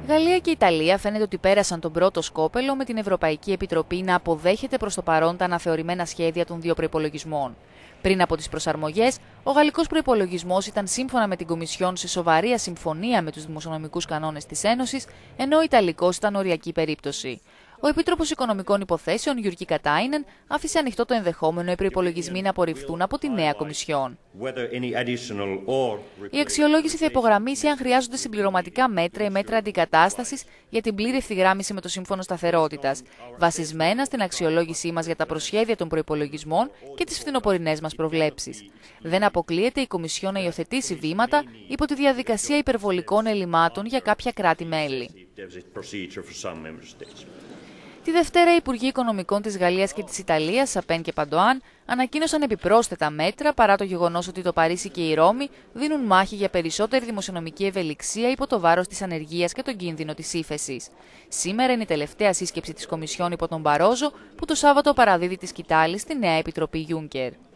Γαλλία και Ιταλία φαίνεται ότι πέρασαν τον πρώτο σκόπελο με την Ευρωπαϊκή Επιτροπή να αποδέχεται προς το παρόν τα αναθεωρημένα σχέδια των δύο προϋπολογισμών. Πριν από τις προσαρμογές, ο γαλλικός προϋπολογισμός ήταν σύμφωνα με την Κομισιόν σε σοβαρή ασυμφωνία με τους δημοσιονομικούς κανόνες της Ένωσης, ενώ ο Ιταλικός ήταν οριακή περίπτωση. Ο Επίτροπος Οικονομικών Υποθέσεων, Γιουργκη Κατάινεν, άφησε ανοιχτό το ενδεχόμενο οι προϋπολογισμοί να απορριφθούν από τη νέα Κομισιόν. Η αξιολόγηση θα υπογραμμίσει αν χρειάζονται συμπληρωματικά μέτρα ή μέτρα αντικατάστασης για την πλήρη ευθυγράμμιση με το Σύμφωνο Σταθερότητας, βασισμένα στην αξιολόγησή μας για τα προσχέδια των προϋπολογισμών και τις φθινοπορεινές μας προβλέψεις. Δεν αποκλείεται η Κομισιόν να υιοθετήσει βήματα υπό τη διαδικασία υπερβολικών ελλημάτων για κάποια κράτη-μέλη. Τη Δευτέρα, οι Υπουργοί Οικονομικών της Γαλλίας και της Ιταλίας, Σαπέν και Παντοάν, ανακοίνωσαν επιπρόσθετα μέτρα παρά το γεγονός ότι το Παρίσι και η Ρώμη δίνουν μάχη για περισσότερη δημοσιονομική ευελιξία υπό το βάρος της ανεργίας και τον κίνδυνο της ύφεσης. Σήμερα είναι η τελευταία σύσκεψη της Κομισιόν υπό τον Μπαρόζο, που το Σάββατο παραδίδει τη σκητάλη στη νέα Επιτροπή Juncker.